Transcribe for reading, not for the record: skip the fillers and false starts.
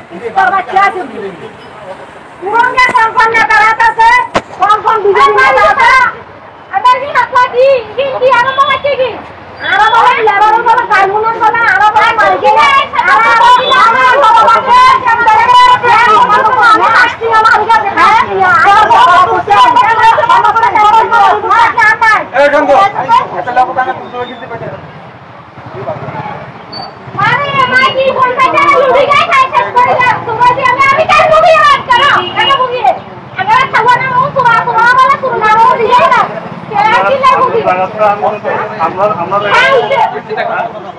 তোর বাচ্চা আছে পুরঙ্গে কোন নেতারা আছে কোন বিজেপি নেতা আছে আমার কি হাতলা কি আর মাকে কি আর বলে লেবার বলে কানুন বলে আর বলে মাইকে আর বাবা বাবা কেন করে আমি আসছি আমার কাছে দেখা আর বাবা বলছে বাবা করে এই গঙ্গো এটা লোক কানে পুরো গিতে পেটে আরে মাইকি বলতে যায় লুডি গায় খাইতে করে যা তোমরা যে আমি কাল মুভি হাত করো কেন মুভি আগে খাওয়ানা ও তোরা বলে তোরা ও দিয়ে না কেন কি না মুভি আমরা